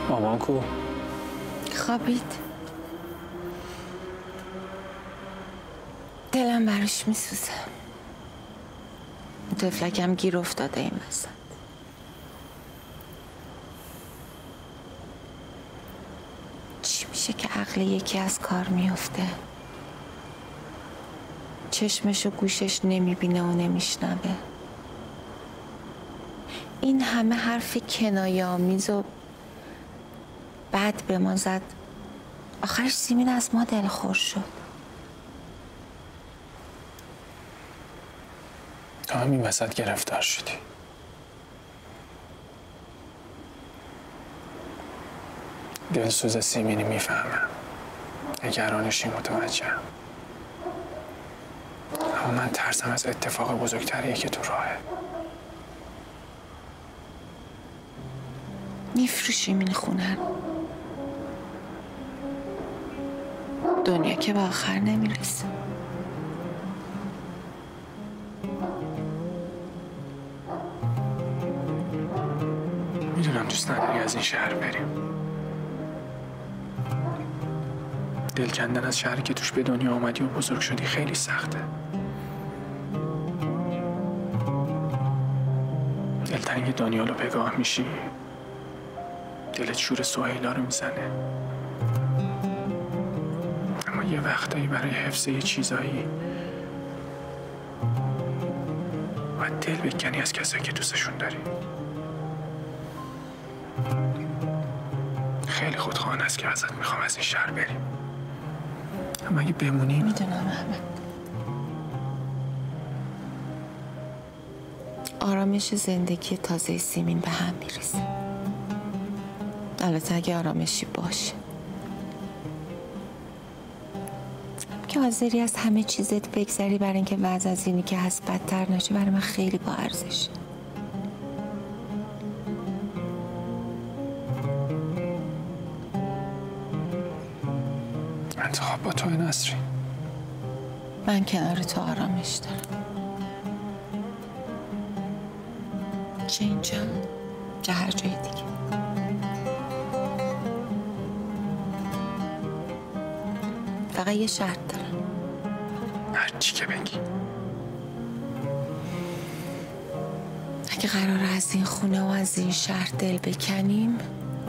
مامان کو؟ خوابید. دلم براش میسوزه. طفلکم گیر افتاده این وسط. چی میشه که عقل یکی از کار میفته؟ چشمش و گوشش نمیبینه و نمیشنوه. این همه حرف کنایه آمیز و بد به ما زد. آخرش سیمین از ما دلخور شد. تو همین وسط گرفتار شدی. دلسوز سیمینی میفهمم. نگرانشی متوجهم. اما من ترسم از اتفاق بزرگتریه که تو راهه. میفروشیم این خونه رو. دنیا که به آخر نمیرسه. میدونم دوست نداری از این شهر بریم. دل کندن از شهری که توش به دنیا آمدی و بزرگ شدی خیلی سخته. دلتنگ دانیالو پگاه میشی، دلت شور سهیلا رو میزنه. اما یه وقتایی برای حفظ یه چیزایی باید دل بکنی از کسایی که دوستشون داری. خیلی خودخواهانه است که ازت میخوام از این شهر بریم. اما اگه بمونیم. میدونم احمد. آرامش زندگی تازه سیمین به هم میرسه. البته اگه آرامشی باشه. که حاضری از همه چیزت بگذری برای اینکه وضع از اینی که هست بدتر نشه، برای من خیلی با ارزشه. انتخاب با تو نسرین. من کنار تو آرامش دارم. چه اینجا چه هر جای دیگه. فقط یه شرط دارم. هر چی که بگی. اگه قراره از این خونه و از این شهر دل بکنیم،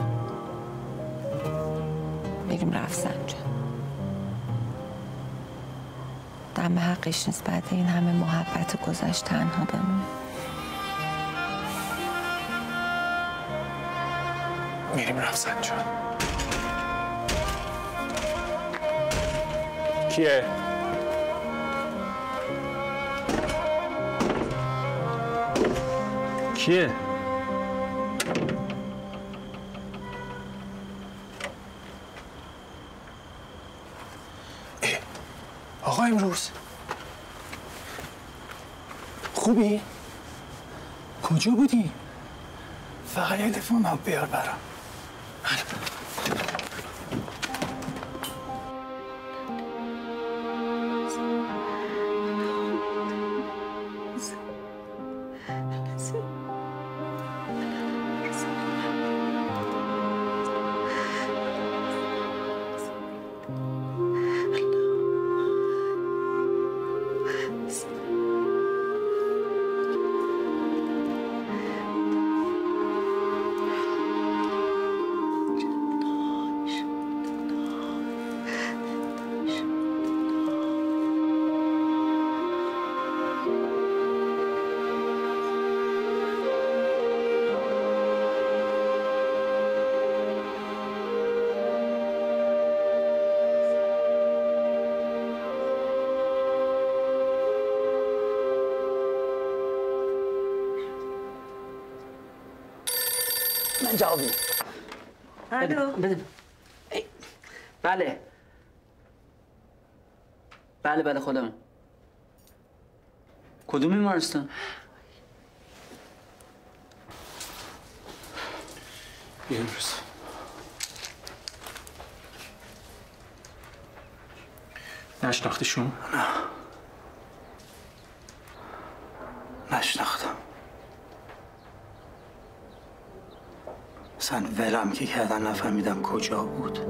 بریم رفسنجان. دم حقش نیست بعد این همه محبت و گذشت تنها بمونه. میریم رفسنجان. کیه؟ کیه؟ آقا امروز خوبی؟ کجا بودی؟ فقط یه تلفن آب بیار برام. من جواب میدم. الو. بده. بله. بله خودم. کدوم بیمارستان؟ بیا امروز. نشناختیشون؟ نه. نشناختم. اصلا ولم که کردن نفهمیدم کجا بود.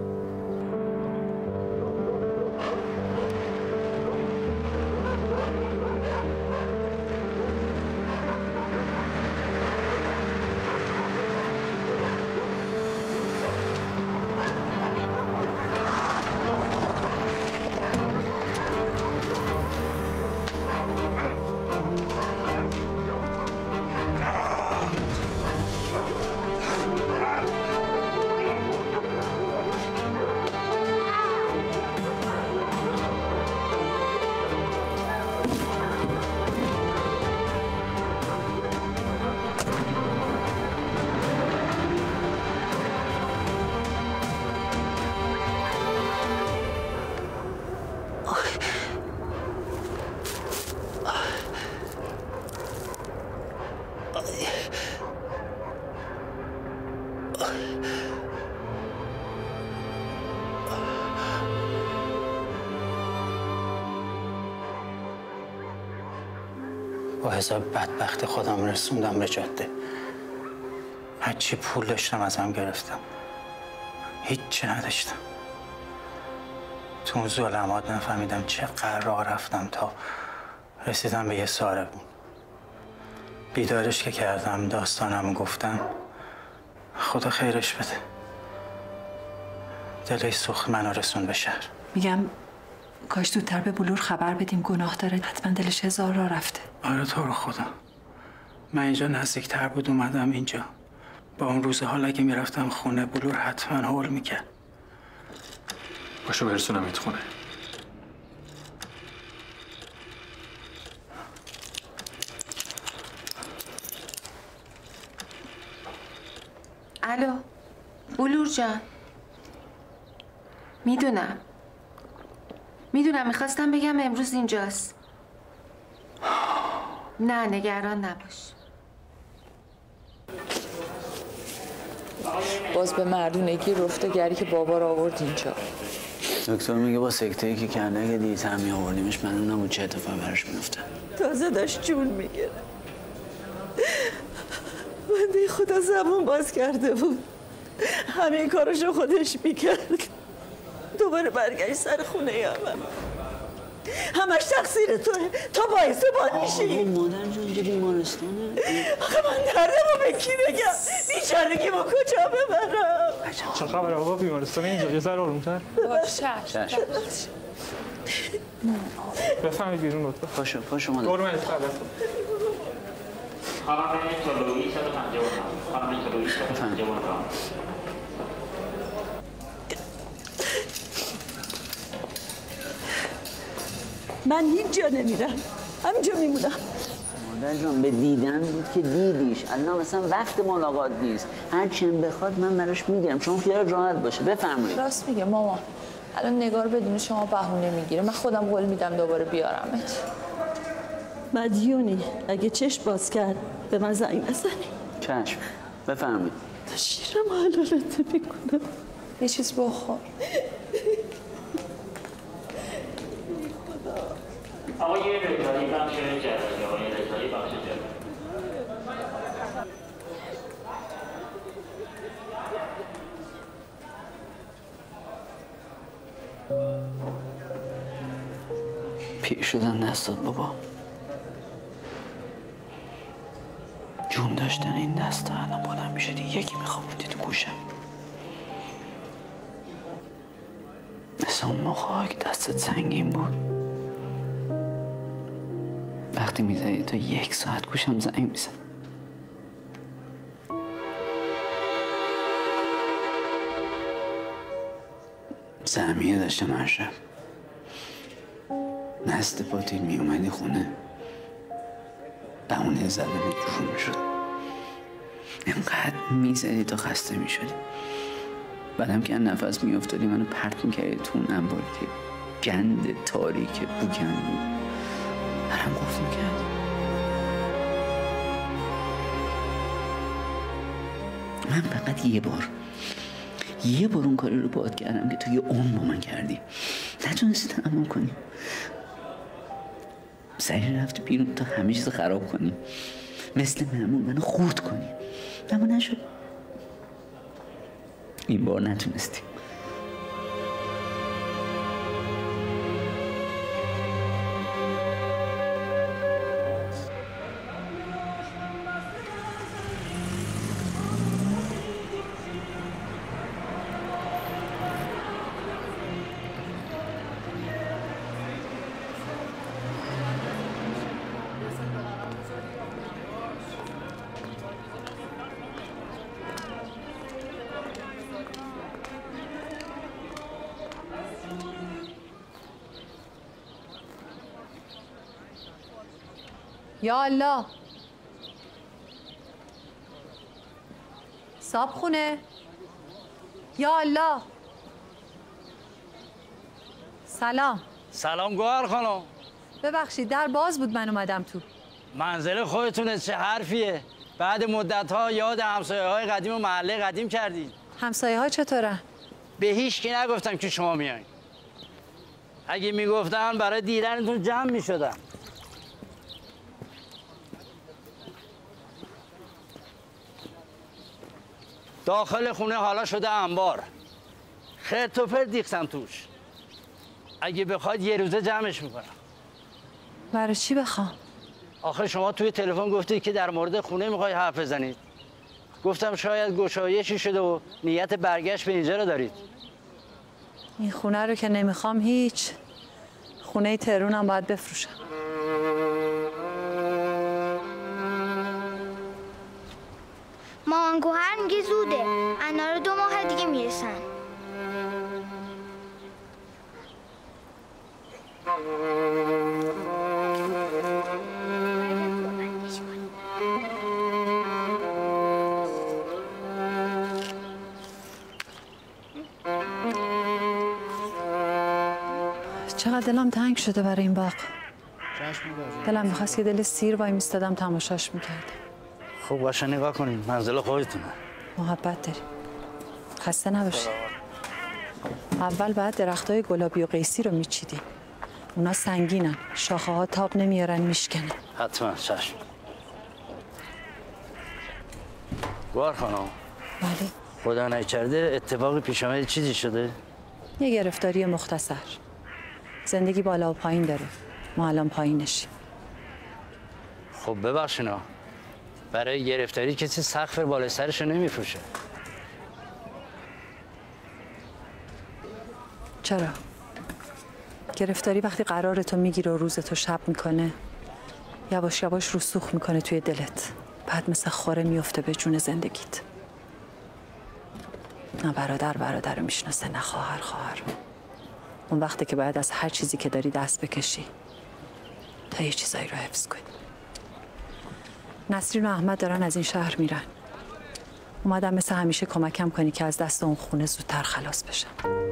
با حساب بدبخت خودم رسوندم به جاده. هرچی پول داشتم ازم گرفتم. هیچی نداشتم. تو اون ظلمات نفهمیدم چقدر راه رفتم تا رسیدم به یه ساربون. بیدارش که کردم داستانم گفتم. خدا خیرش بده. دلش سوخت منو رسون به شهر. میگم کاش زودتر به بلور خبر بدیم، گناه داره، حتما دلش هزار راه رفته. آره تو رو خدا. من اینجا نزدیکتر بود اومدم اینجا. با اون روز حال اگه میرفتم خونه بلور حتما هول میکرد. باشو برسونم ایت خونه. الو بلور جان، میدونم میخواستم بگم امروز اینجاست. نه نگران نباش. باز به مردونگی رفتگری که بابا رو آورد اینجا. دکتر میگه با سکته‌ای که کنده اگه دیگه هم می‌آوردیمش معلوم نبود چه اتفاقی براش میفته. تازه داشت جون میگیره. بنده خدا زبون باز کرده بود، همه کاراشو خودش میکرد. دوباره برگشت سر خونه همش تقصیر توه. تو باعث باد میشی. مادر جون اینجا بیمارستانه. آخه من دردمو به کی بگم؟ بیچارگی با کجا ببرم؟ چه خبر آقا؟ بیمارستان اینجا یه ذره آروم‌تر. باشه. بفهمید بیرون لطفا. پاشو مادر. قربونت برم. من هیچ جا نمیرم، همینجا میمونم. مادر جان به دیدن بود که دیدیش، الان مثلا وقت ملاقات نیست. هر چیم بخواد من براش میگیرم، شما خیال راحت باشه. بفرمایید. راست میگه مامان. الان نگار بدون شما بهونه میگیره. من خودم قول میدم دوباره بیارمت. مدیونی، اگه چشم باز کرد به من زنگ بزنی. چشم. بفرمایید. تا شیرم حلالت میکنم. یه چیز بخور. آقای رضایی بخش جراحی، آقای رضایی بخش جراحی. پیر شدن دست داد بابا. جون داشتن این دست الان بلند میشه دیگه یکی میخوابوندی تو گوشم. مثل اون موقع که دستت سنگین بود. وقتی میزدی تا 1 ساعت گوشم زنگ میزد. زمیه داشتم هر شب. نست پاتیل میومدی خونه. بهونه زدن جون میشد. اینقدر میزدی تا خسته میشدی. بعدم که نفس میافتادی منو پرت میکردی تو اون انباری که گند تاریک بوگن بود. برم گفت میکرد. من فقط یه بار اون کاری رو باهات کردم که تو یه عمر با من کردی. نتونستی تحمل کنی. سریع رفتی بیرون تا همه چیز خراب کنی. مثل معمول منو خورد کنی. اما نشد. این بار نتونستی. یا الله، صاحب خونه. یا الله. سلام. سلام گوهر خانم. ببخشید در باز بود، من اومدم تو. منزل خودتونه، چه حرفیه؟ بعد مدت‌ها یاد همسایه‌های قدیم و محله قدیم کردید. همسایه‌ها چطورن؟ به هیچ کی نگفتم که شما میایین. اگه میگفتم برای دیدنتون جمع میشدم. داخل خونه حالا شده انبار. خرت و پرت ریختم توش. اگه بخواد یه روزه جمعش میکنم. برای چی بخوام؟ آخه شما توی تلفن گفتید که در مورد خونه میخوای حرف بزنید. گفتم شاید گشایشی شده و نیت برگشت به اینجا رو دارید. این خونه رو که نمیخوام هیچ. خونه تهرونم باید بفروشم. مامان گوهر میگه زوده. انا رو 2 ماه دیگه میرسن. چقدر دلم تنگ شده برای این باغ. دلم میخواست یه دل سیر وای میستادم تماشاش میکردم. خب باشه نگاه کنید، منزل خودتونه. محبت داری. خسته نباشی. اول بعد درختای گلابی و قیسی رو میچیدیم. اونا سنگینن، شاخه ها تاب نمیارن، میشکنن. حتما چشم. گوهر خانم. بله. خدا نکرده اتفاقی پیش آمده چیزی شده؟ یه گرفتاری مختصر. زندگی بالا و پایین داره. ما الان پایینشیم. خب ببخشینا. برای گرفتاری کسی سقف بالای سرشو نمیفروشه. چرا؟ گرفتاری وقتی قرار تو میگیره و روز تو شب میکنه، یواش یواش رسوخ میکنه توی دلت، بعد مثل خوره میفته به جون زندگیت. نه برادر رو میشناسه، نه خواهر. اون وقته که باید از هر چیزی که داری دست بکشی تا یه چیزایی رو حفظ کنی. نسرین و احمد دارن از این شهر میرن. اومدم مثل همیشه کمکم کنی که از دست اون خونه زودتر خلاص بشم.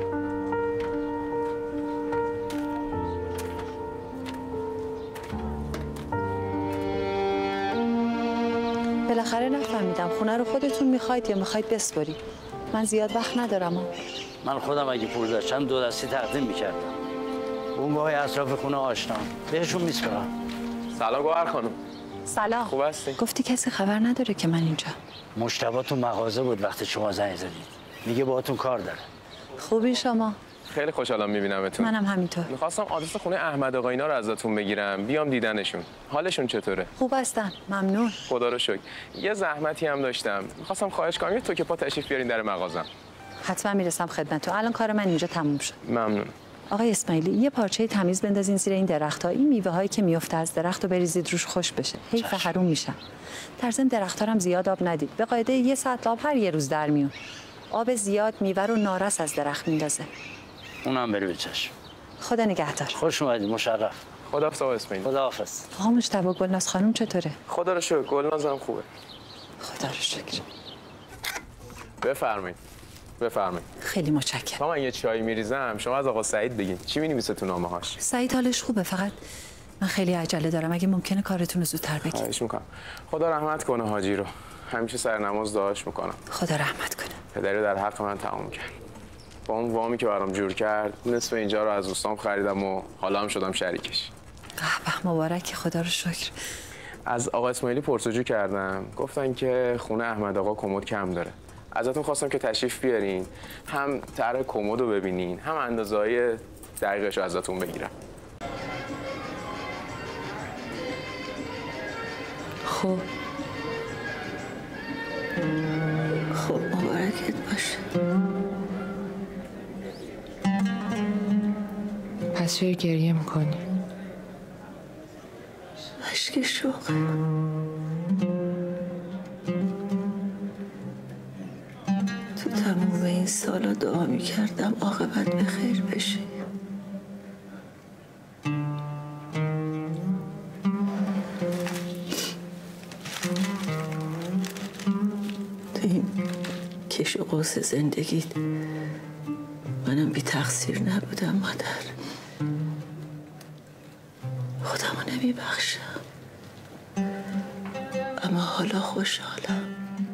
بالاخره نفهمیدم خونه رو خودتون میخواید یا میخواید بسپاری؟ من زیاد وقت ندارم. من خودم اگه پول داشتم 2 دستی تقدیم میکردم. اون گاهی اطراف خونه آشنام بهشون میسپارم. سلام گوهر خانم. سلام. خوب هستی؟ گفتی کسی خبر نداره که من اینجا. مجتبی تو مغازه بود وقتی شما زنگ زدید. میگه باهاتون کار داره. خوبی شما؟ خیلی خوشحالم میبینمتون. منم همینطور. میخواستم آدرس خونه احمد آقا اینا رو ازتون بگیرم، بیام دیدنشون. حالشون چطوره؟ خوب هستن، ممنون. خدا رو شکر. یه زحمتی هم داشتم. میخواستم خواهش کنم یه توکه پا تشریف بیارین در مغازم. حتما میرسم خدمتتون. الان کار من اینجا تموم شد. ممنون. آقای اسماعیلی یه پارچه تمیز بندازین زیر این درخت‌ها. این میوه‌هایی که میفته از درخت رو بریزید روش خوش بشه. حیف حروم میشن. در ضمن درخت‌ها هم زیاد آب ندید. به قاعده 1 ساعت آب هر 1 روز در میون. آب زیاد میوه رو نارس از درخت میندازه. اونم بری به چشم. خدا نگهدار. خوش اومدید، مشرف. خداحافظ آقا اسماعیلی. خداحافظ. آقا مجتبی گلناز خانم چطوره؟ خدا رو شکر، گلنازم خوبه. خدا رو شکر. بفرمایید. خیلی متشکرم. تا من یه چای میریزم شما از آقا سعید بگین چی می‌نویسه تو نامه‌هاش. سعید حالش خوبه، فقط من خیلی عجله دارم. اگه ممکنه کارتون رو زودتر بگید. خواهش می‌کنم. خدا رحمت کنه حاجی رو. همیشه سر نماز دعاش می‌کنم. خدا رحمت کنه. پدری در حق من تمام کرد. با اون وامی که برام جور کرد نصف اینجا رو از دوستام خریدم و حالا هم شدم شریکش. به مبارک، خدا رو شکر. از آقا اسماعیلی پرسجو کردم، گفتن که خونه احمد آقا کمد کم داره. ازتون خواستم که تشریف بیارین، هم طرح کمد رو ببینین، هم اندازه‌های دقیقش رو ازتون بگیرم. خب مبارکت باشه. پس چرا گریه میکنی؟ اشک شوقه. تو تموم این سالا دعا میکردم عاقبت به خیر بشه. تو این کش و قوس زندگیت منم بی تقصیر نبودم مادر. خودمو نمیبخشم، اما حالا خوشحالم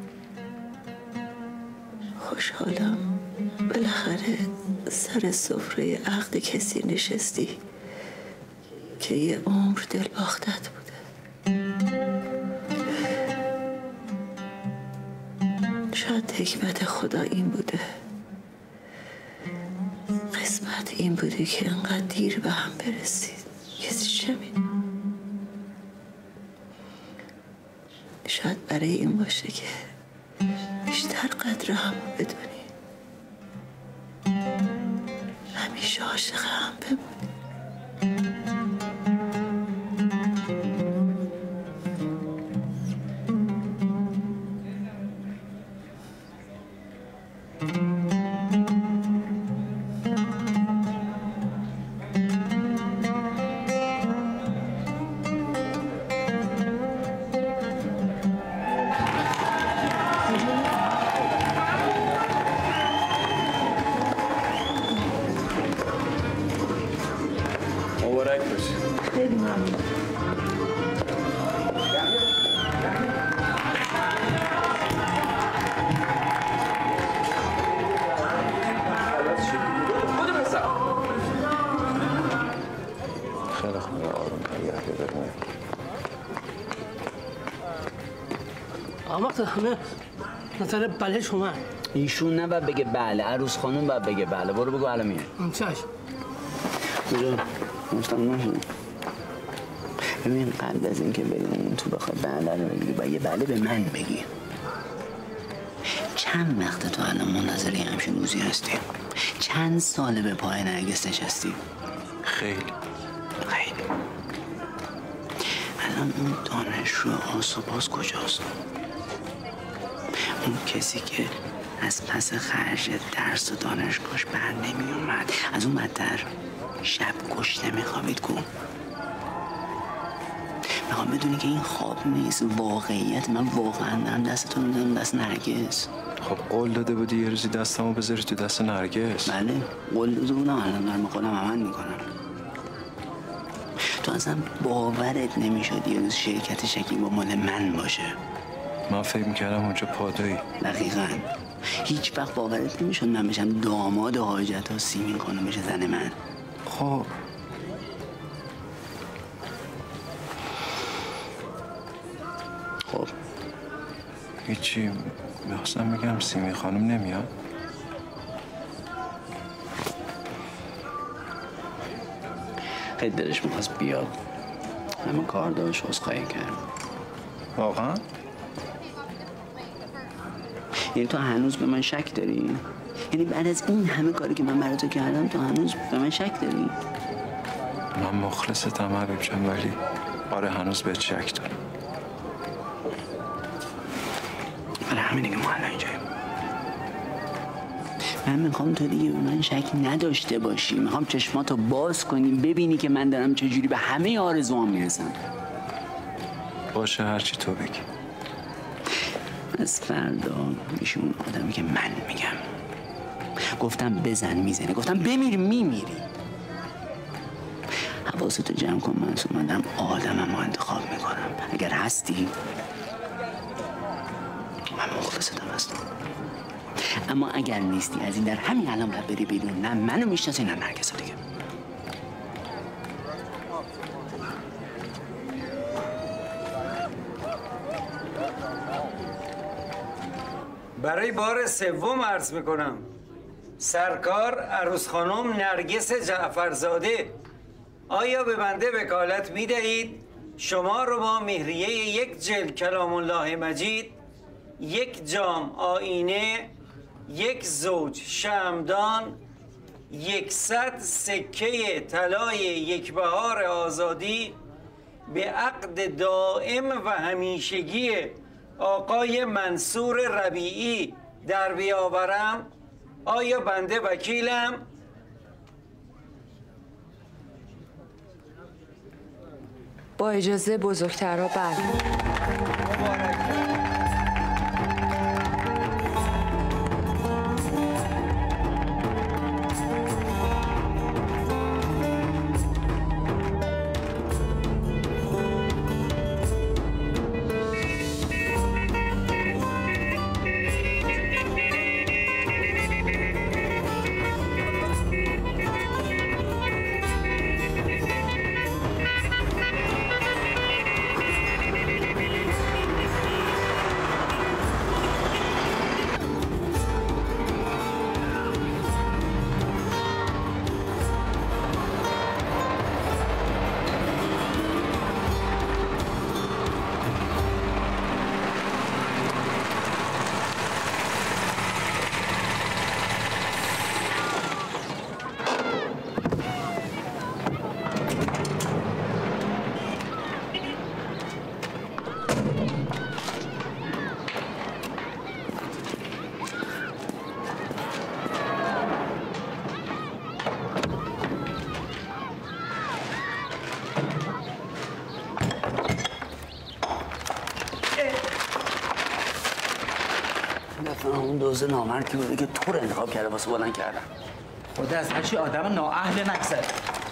بالاخره سر سفره عقد کسی نشستی که یه عمر دل باختت بوده. شاید حکمت خدا این بوده، قسمت این بوده که انقدر دیر به هم برسید. کسی چه میدونه؟ شاید برای این باشه که بیشتر قدر همو بدونی، همیشه عاشق هم بمونی. مبارک باشه. خیلی ممنون. خیلی خوبه، آروم نگه ببرمه. آقا همه مثلا بله شما ایشون نباید بگه بله، عروس خانم باید بگه بله. برو بگو الان میاد. چش کجا؟ مستقیم نشون. ببین قبل از اینکه بریم تو بخوای بله رو بگی باید یه بله به من بگی. چند وقته تو الان منتظر یه همچین روزی هستی؟ چند ساله به پای نرگس نشستی؟ خیلی الان اون دانشجو آسوباز کجاست؟ اون کسی که از پس خرج درس و دانشگاهش بر نمی اومد، از اون بدتر شب کش نمیخوابید کن. میخوام بدونی که این خواب نیست، واقعیت. من واقعا دارم دستتو میدم دست نرگس. خب قول داده بودی یه روزی دستمو بذاری تو دست نرگس. بله قول داده بودم، الان دارم خودم عمل میکنم. تو اصلا باورت نمیشد یه روز شرکت شکیبا مال من باشه. من فکر میکردم اونجا پادویی. دقیقاً هیچ وقت باورت نمیشد من بشم داماد حاجت ها، سیمین خانم بشه زن من. خب هیچی. میخواستم بگم سیمین خانم نمیاد. خیلی دلش میخواست بیاد، همه کار داشت، عذرخواهی کرد. واقعا؟ یعنی تو هنوز به من شک داری؟ یعنی بعد از این همه کاری که من برای تو کردم تو هنوز به من شک داری؟ من مخلصتم حبیب جان، ولی آره هنوز بهت شک دارم. برای همینه که ما الان اینجاییم. من میخوام تو دیگه به من شک نداشته باشی. میخوام چشماتو باز کنی ببینی که من دارم چجوری به همه آرزوام میرسم. باشه هرچی تو بگی. از فردا میشه اون آدمی که من میگم. گفتم بزن میزنه، گفتم بمیر میمیری. حواستو جمع کن منصور، من دارم آدمم رو انتخاب میکنم. اگر هستی من مخلصتم هستم، اما اگر نیستی از این در همین الان باید بری بیرون. نه منو میشناسی نه نرگس دیگه. برای بار سوم عرض میکنم سرکار عروس خانم نرگس جعفرزاده، آیا به بنده وکالت میدهید شما رو با مهریه 1 جلد کلام الله مجید، 1 جام آینه، 1 زوج شمعدان، 100 سکه طلای 1 بهار آزادی به عقد دائم و همیشگی آقای منصور ربیعی در بیاورم؟ آیا بنده وکیلم؟ با اجازه بزرگترها بله. اون دوز نامرد که بوده که تو رو انتخاب کرده واسه بلند کردن. خدا از هرچی آدم نااهل نگذره.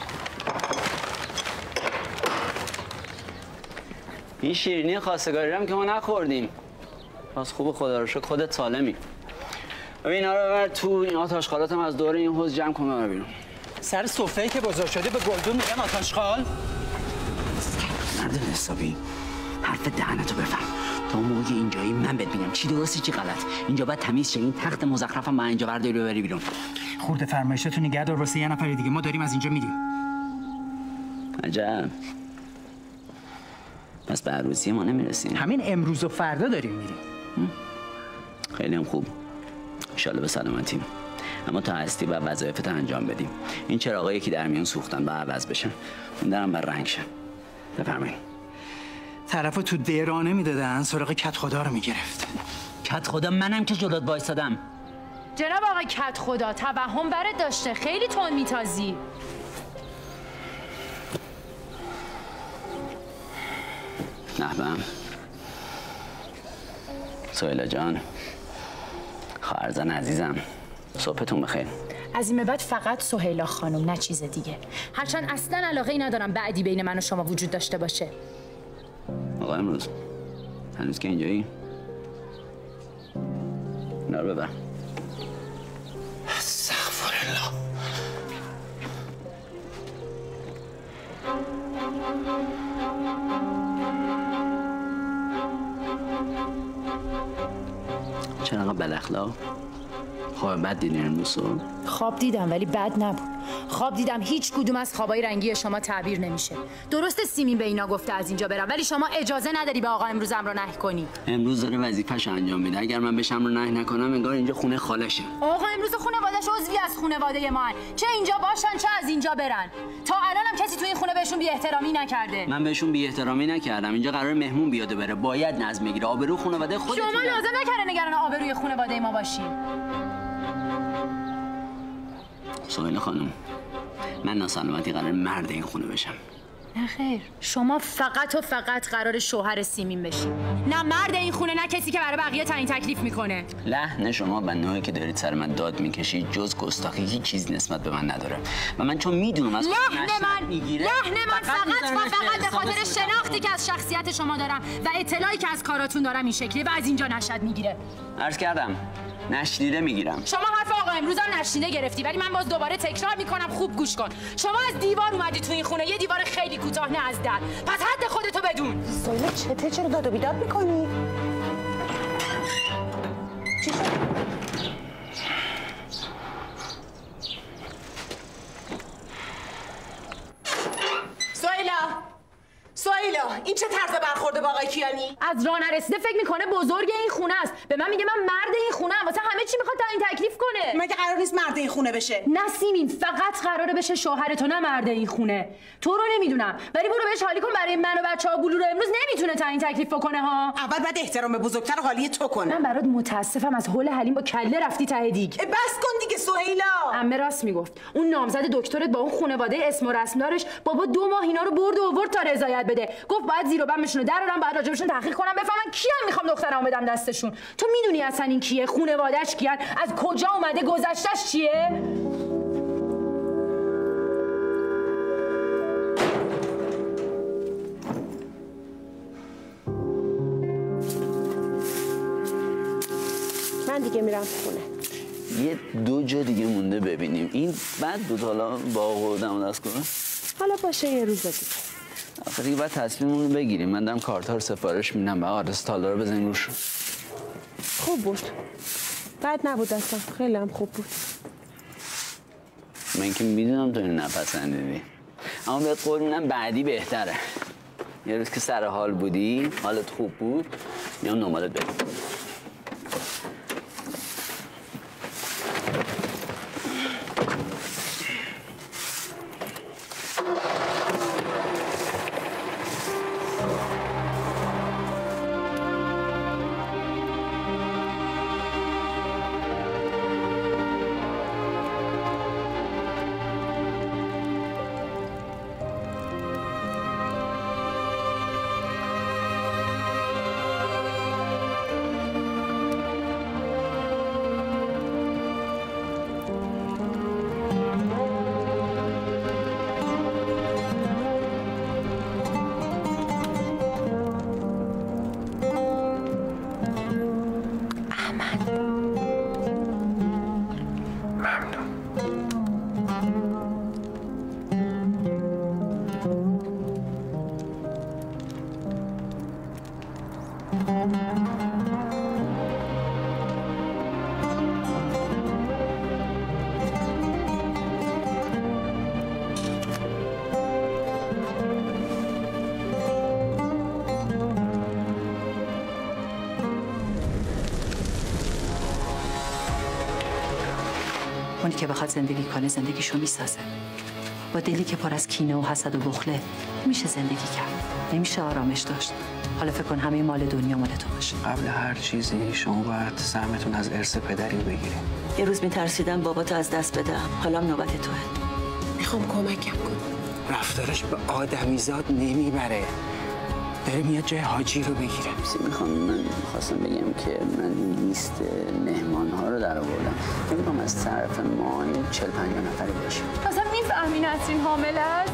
این شیرینی خواستگاری هم که ما نخوردیم. پس خوب خدا رو شکر خودت سالمی. ببین اینا رو ببر تو، این آتشخالات هم از دور این حوض جمع کن ببر بیرون. سر سفره‌ای که بزرگ شده به گلدون میگن آتشخال؟ مرد حسابی حرف دهنتو بفهم. تا اون موقع اینجایی من بهت میگم چی درسته چی غلط. اینجا باید تمیز شه. این تخت مزخرفم من اینجا برداری رو بری بیرون. خورده فرمایشتو نگه دار واسه یه نفر دیگه. ما داریم از اینجا میریم. عجب. پس به عروسی ما نمیرسیم. همین امروز و فردا داریم میریم. خیلی هم خوب. انشالله به سلامتیم. اما تا هستی باید وظایفت انجام بدیم. این چراغایی که در میون سوختن باید عوض بشن. اون درم بر رنگ شن. بفرمایید. طرفو تو دیرانه میدادن سراغ کت خدا رو میگرفت. کت خدا منم که جلوت وایسادم. جناب آقای کت خدا توهم برات داشته، خیلی تون میتازی. نحبم سهیلا جان، خواهرزن عزیزم، صبحتون بخیر. از این به بعد فقط سهیلا خانم، نه چیز دیگه. هرچند اصلا علاقه ای ندارم بعدی بین من و شما وجود داشته باشه. آقا امروز هنوز که اینجایی؟ اینا رو ببر. استغفرالله. چرا انقدر بداخلاق؟ خواب بد دیدین امروز؟ خواب دیدم ولی بد نبود. خواب دیدم هیچ کدوم از خوابای رنگی شما تعبیر نمیشه. درسته سیمین به اینا گفته از اینجا برم، ولی شما اجازه نداری به آقا امروز امر نهی کنی. امروز داره وظیفه‌ش انجام میده. اگر من بهش امر نهی نکنم انگار اینجا خونه خالشه. آقا امروز خانواده‌اش عضوی از خانواده ما هن. چه اینجا باشن چه از اینجا برن. تا الانم کسی تو این خونه بهشون بی احترامی نکرده. من بهشون بی احترامی نکردم. اینجا قرار مهمون بیاد و بره. باید نظم بگیره. آبرو خانواده خودتون. شما لازم نکرده نگران آبروی خانواده ما باشین. سهیلا خانم، من ناسلامتی قرار مرد این خونه بشم. نه خیر، شما فقط و فقط قرار شوهر سیمین بشین، نه مرد این خونه، نه کسی که برای بقیه تعیین تکلیف میکنه. لحن شما و نوعی که دارید سر من داد میکشید جز گستاخی هیچ چیز نسبت به من نداره و من چون میدونم از لحن من فقط به خاطر شناختی که از شخصیت شما دارم و اطلاعی که از کاراتون دارم این شکلیه و از اینجا نشد میگیره. عرض کردم نشنیده میگیرم. شما حرف آقا امروز هم نشنیده گرفتی، ولی من باز دوباره تکرار میکنم، خوب گوش کن. شما از دیوار اومدی تو این خونه، یه دیوار خیلی کوتاه، نه از در. پس حد خودتو بدون. سهیلا چرا داد و بیداد میکنی؟ سهیلا این چه طرز برخورده با آقای کیانی؟ از راه نرسیده فکر میکنه بزرگ این خونه است. به من میگه من مرد این خونه ام. واسه همه چی میخواد تعیین تکلیف کنه. مگه قرار نیست مرد این خونه بشه؟ نه سیمین، فقط قراره بشه شوهر تو، نه مرد این خونه. تو رو نمیدونم، ولی برو بهش حالی کن. برای من و بچه‌ها بلور امروز نمیتونه تعیین تکلیف بکنه ها. اول بعد احترام به بزرگتر حالی تو کنه. من برات متاسفم از هول حلیم با کله رفتی ته دیگ. بس کن دیگه سهیلا. عمه راست میگفت. اون نامزد دکترت با اون خانواده اسم و رسم دارش بابا 2 ماه اینا رو برد و آورد تا رضایت بده. گفت باید زیر و بمشون رو درارم، باید راجبشون تحقیق کنم بفهمن کیام میخوام دخترام بدم دستشون. تو میدونی اصلا این کیه؟ خانواده‌اش کیان؟ از کجا اومده؟ گذشته‌اش چیه؟ من دیگه میرم خونه. یه 2 جا دیگه مونده ببینیم. این بعد بود حالا باغ و دم دست کنه. حالا باشه یه روز دیگه. آخه دیگه باید تصمیممون رو بگیریم. من دارم کارت‌ها رو سفارش میدم و آرستالا رو بزنیم روش. خوب بود. بد نبود اصلا. خیلی هم خوب بود. من که میدونم تو اینو نپسندیدی. اما بهت قول میدم بعدی بهتره. یه روز که سر حال بودی، حالت خوب بود، میام دنبالت بریم. اونی که بخواد زندگی کنه زندگیشو میسازه. با دلی که پر از کینه و حسد و بخله میشه زندگی کرد. نمیشه آرامش داشت. حالا فکر کن همه مال دنیا مال تو باشه. قبل هر چیزی شما باید سهمتون از ارث پدری رو بگیرید. یه روز میترسیدم باباتو از دست بدم. حالا نوبت توه. میخوام کمکم کن. رفتارش به آدمیزاد نمیبره. داره میاد جای حاجی رو بگیره. من خواستم بگم که من لیست مهمان‌ها رو در آوردم. نمی‌خوام از طرف ما 40-50 نفری باشیم. اصلا میفهمی نسرین حامل است؟